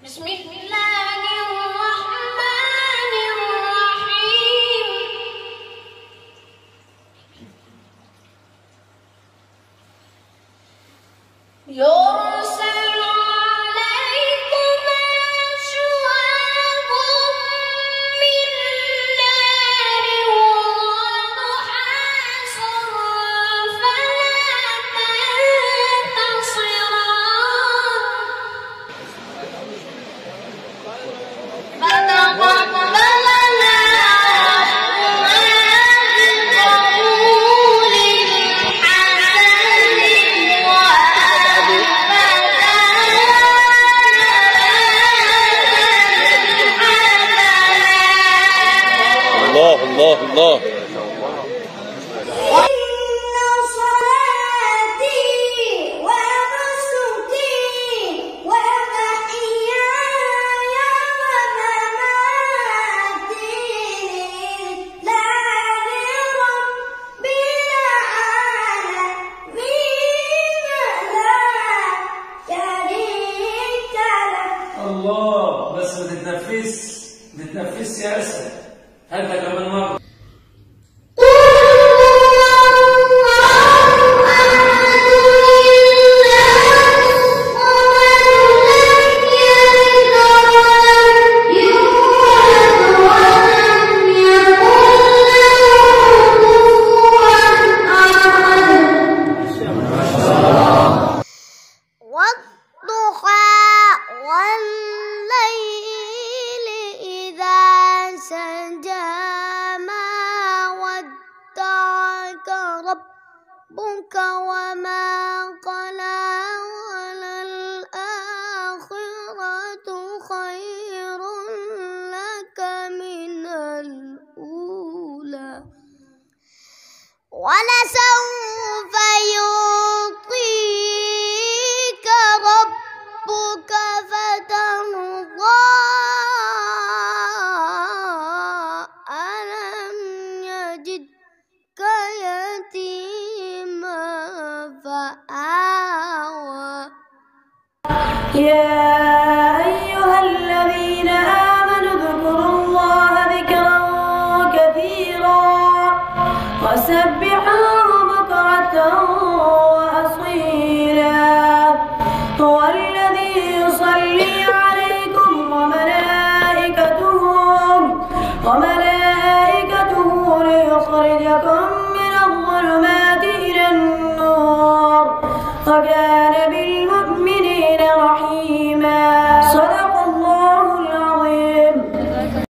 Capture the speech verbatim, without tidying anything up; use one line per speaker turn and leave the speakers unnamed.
بسم الله الرحمن الرحيم يرسل عليكما شواظ من نار ونحاس فلا تنتصران فتقبلنا بقبول حسن
الله الله الله
الله. بس ما تتنفس ما تتنفس يا اسد. هاتها كمان مره.
والليل إذا سجى ما ودعك ربك وما قلى وللآخرة خير لك من الأولى ولسوف يعطيك ربك فترضى ألم يجدك يتيما فآوى
يا أيها الذين آمنوا اذكروا الله ذكرا كثيرا وسبحوه بكرة وأصيلا هو الذي يصلي